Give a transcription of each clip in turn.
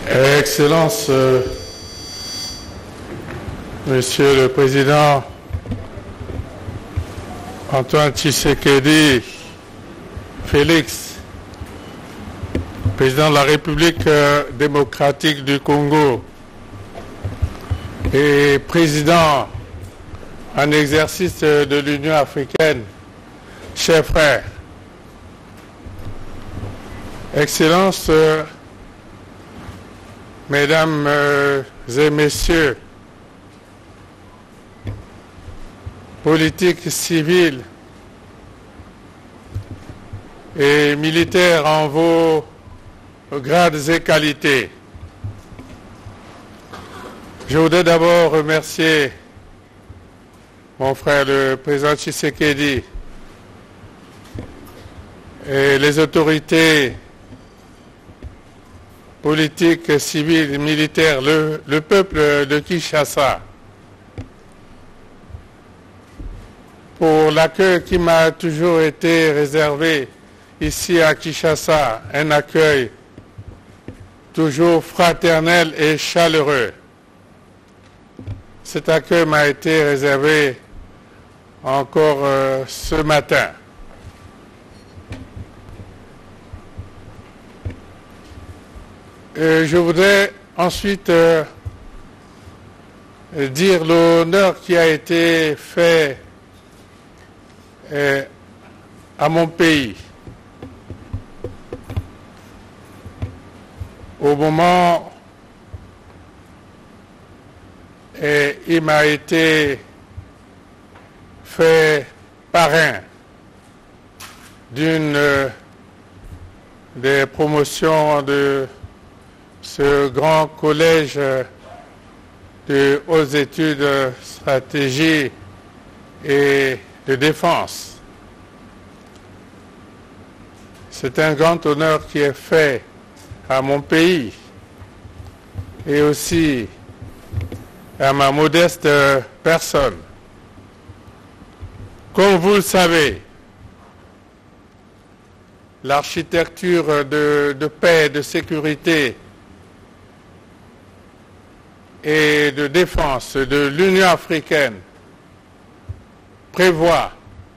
Excellence, Monsieur le Président Antoine Tshisekedi Félix, Président de la République démocratique du Congo et Président en exercice de l'Union africaine, chers frères, Excellences, Mesdames et Messieurs, politiques civils et militaires en vos grades et qualités. Je voudrais d'abord remercier mon frère le président Tshisekedi et les autorités politiques, civiles et militaires, le peuple de Kinshasa, pour l'accueil qui m'a toujours été réservé ici à Kinshasa, un accueil toujours fraternel et chaleureux. Cet accueil m'a été réservé encore ce matin. Je voudrais ensuite dire l'honneur qui a été fait à mon pays au moment où il m'a été fait parrain d'une des promotions de ce grand collège de hautes études, stratégie et de défense. C'est un grand honneur qui est fait à mon pays et aussi à ma modeste personne. Comme vous le savez, l'architecture de paix, de sécurité et de défense de l'Union africaine prévoit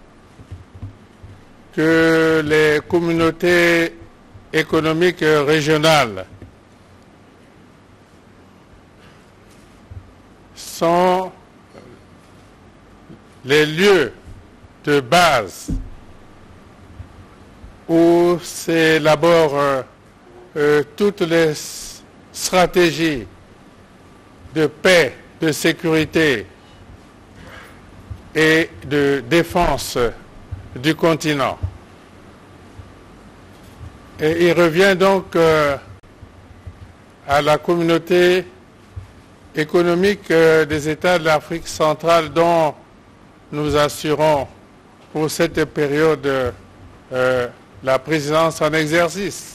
que les communautés économiques régionales sont les lieux de base où s'élaborent toutes les stratégies de paix, de sécurité et de défense du continent. Et il revient donc à la communauté économique des États de l'Afrique centrale dont nous assurons pour cette période la présidence en exercice.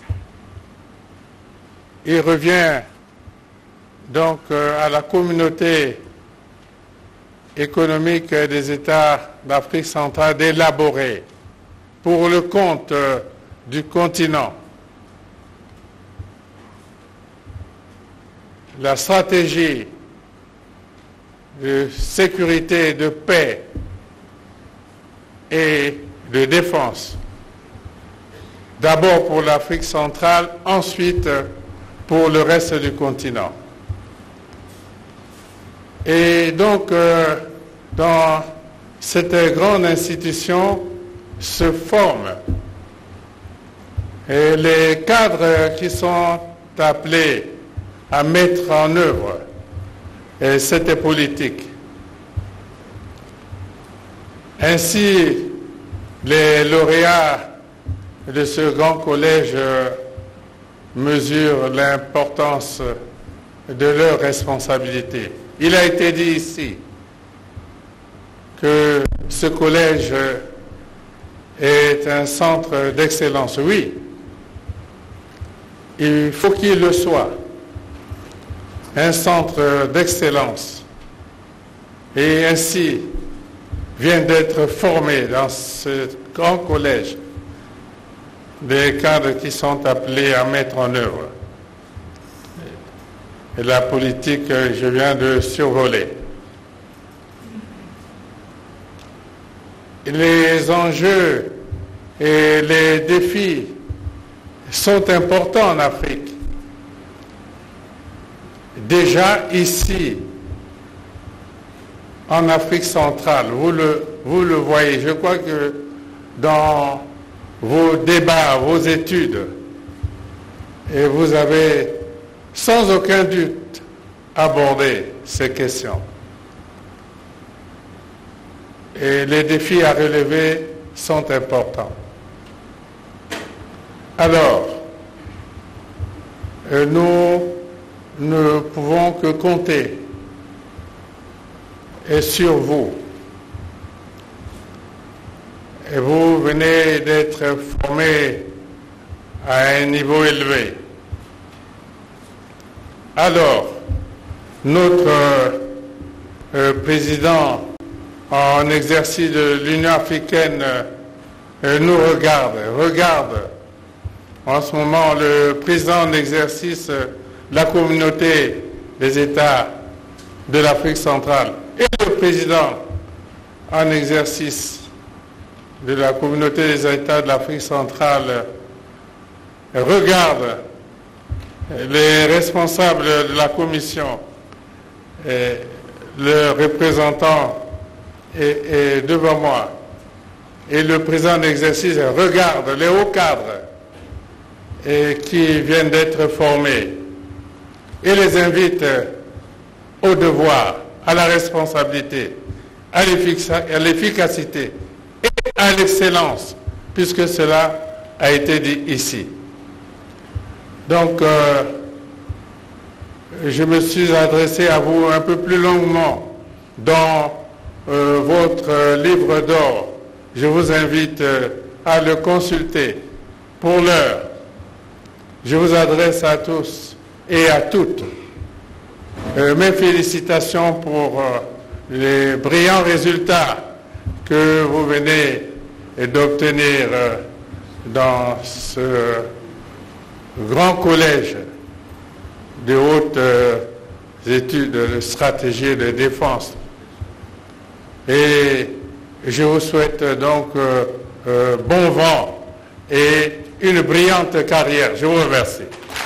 Il revient donc à la communauté économique des États d'Afrique centrale d'élaborer pour le compte du continent la stratégie de sécurité, de paix et de défense. D'abord pour l'Afrique centrale, ensuite pour le reste du continent. Et donc, dans cette grande institution se forment les cadres qui sont appelés à mettre en œuvre cette politique. Ainsi, les lauréats de ce grand collège mesurent l'importance de leurs responsabilités. Il a été dit ici que ce collège est un centre d'excellence. Oui, il faut qu'il le soit, un centre d'excellence. Et ainsi viennent d'être formés dans ce grand collège des cadres qui sont appelés à mettre en œuvre la politique que je viens de survoler. Les enjeux et les défis sont importants en Afrique. Déjà ici, en Afrique centrale, vous le voyez. Je crois que dans vos débats, vos études, et vous avez sans aucun doute abordé ces questions. Et les défis à relever sont importants. Alors, nous ne pouvons que compter sur vous. Et vous venez d'être formé à un niveau élevé. Alors, notre président en exercice de l'Union africaine nous regarde en ce moment le président en exercice de la communauté des États de l'Afrique centrale et le président en exercice de la communauté des États de l'Afrique centrale regarde les responsables de la commission, le représentant est devant moi, et le président d'exercice regarde les hauts cadres qui viennent d'être formés et les invite au devoir, à la responsabilité, à l'efficacité et à l'excellence, puisque cela a été dit ici. Donc, je me suis adressé à vous un peu plus longuement dans votre livre d'or. Je vous invite à le consulter. Pour l'heure, je vous adresse à tous et à toutes mes félicitations pour les brillants résultats que vous venez d'obtenir dans ce grand collège de hautes études de stratégie et de défense. Et je vous souhaite donc bon vent et une brillante carrière. Je vous remercie.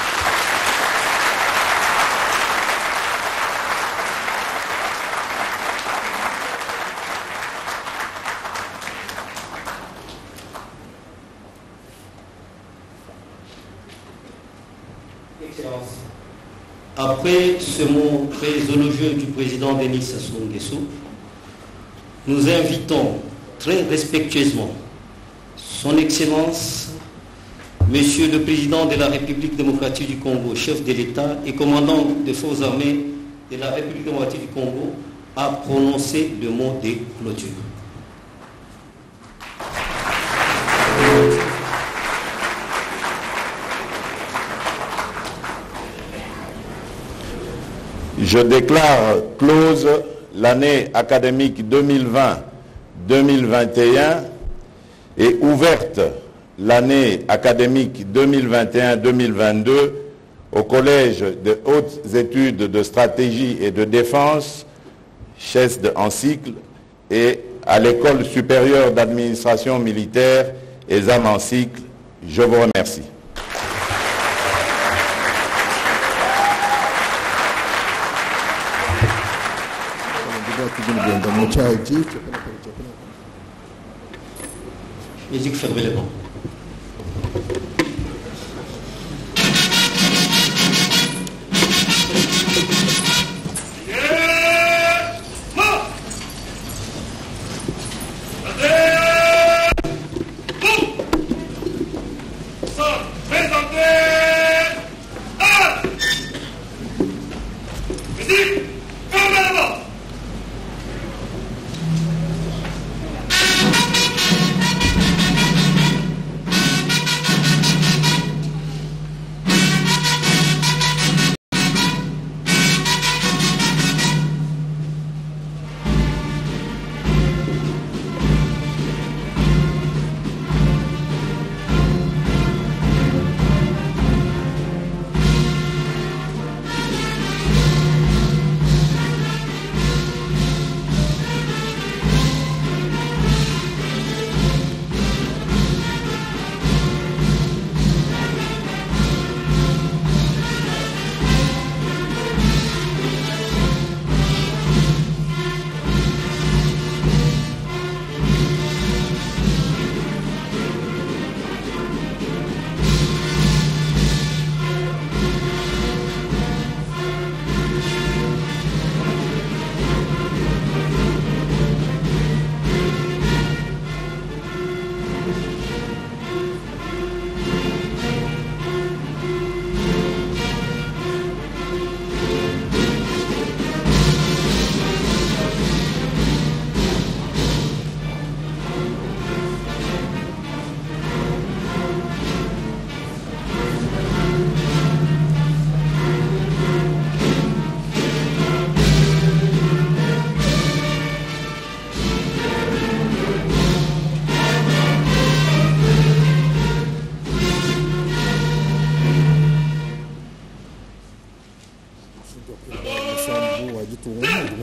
Après ce mot très élogieux du président Denis Sassou Nguesso, nous invitons très respectueusement son Excellence, Monsieur le Président de la République démocratique du Congo, chef de l'État et commandant des forces armées de la République démocratique du Congo, à prononcer le mot de clôture. Je déclare close l'année académique 2020-2021 et ouverte l'année académique 2021-2022 au Collège de hautes études de stratégie et de défense, CHESD en cycle, et à l'École supérieure d'administration militaire, ESAM en cycle. Je vous remercie. Musique, fermez les bancs.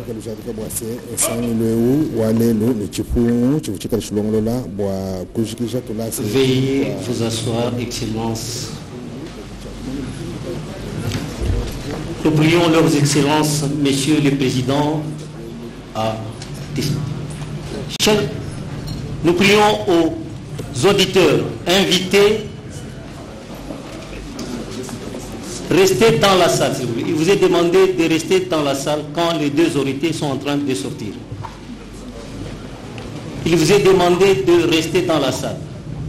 Veuillez vous asseoir, Excellences. Nous prions leurs Excellences, Messieurs les Présidents, nous prions aux auditeurs invités, restez dans la salle, s'il vous plaît. Il vous est demandé de rester dans la salle quand les deux autorités sont en train de sortir. Il vous est demandé de rester dans la salle.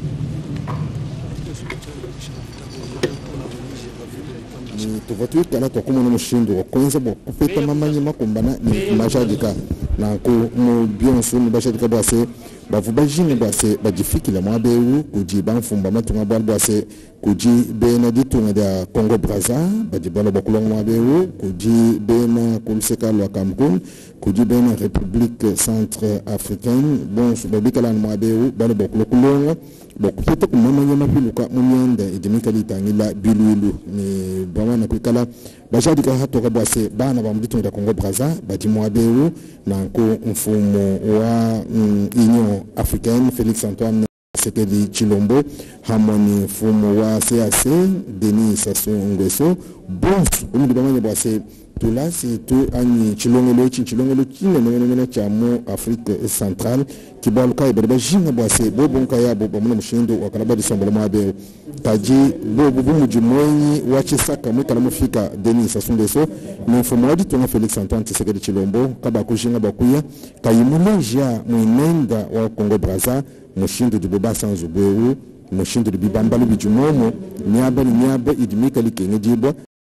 bavubajini bwase bajifikila mwabeu kuji banfumba matunga bwal bwase kuji bena ditunga da Congo Brazza bajibalo bakulong mwabeu kuji bena kumseka lwa Cameroun kuji bena République Centrafricaine bon subabikala mwabeu balo bakulong bokufete kumama nyama piluka munyenda ejimika litangila bilulu ni bwana kwikala bajadika hatoka bwase bana bamuditunga da Congo Brazza bajimwabeu nanko mfumo wa Union africaine Félix Antoine Tshisekedi Tshilombo hamoni mfumo wa CAC Denis Sassou Nguesso bons umudi bamanye bwase tulasi tu ani chilongelo kine nongena chamo Afrique centrale kibaluka ibeba jinga bwase bobonka yabo bamuno mushindo wakalaba disombola mabe kaji bobu bumujimwenyi wachisaka mwikala mufika Denis Sassou Nguesso mfumo wadi tunga Félix Antoine Tshisekedi Tshilombo kaba kujinga bakuya kayimuleja mwinenda wa Congo Brazza mushindo diboba sanzu bwewu mushindo dibibambalo bijumomo nyaba idimika likenge jibwa